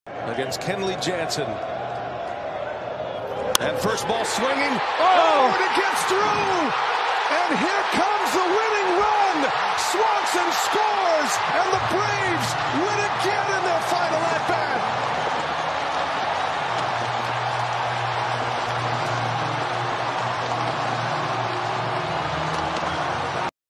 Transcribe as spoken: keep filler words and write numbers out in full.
against Kenley Jansen. And first ball swinging. Oh, and it gets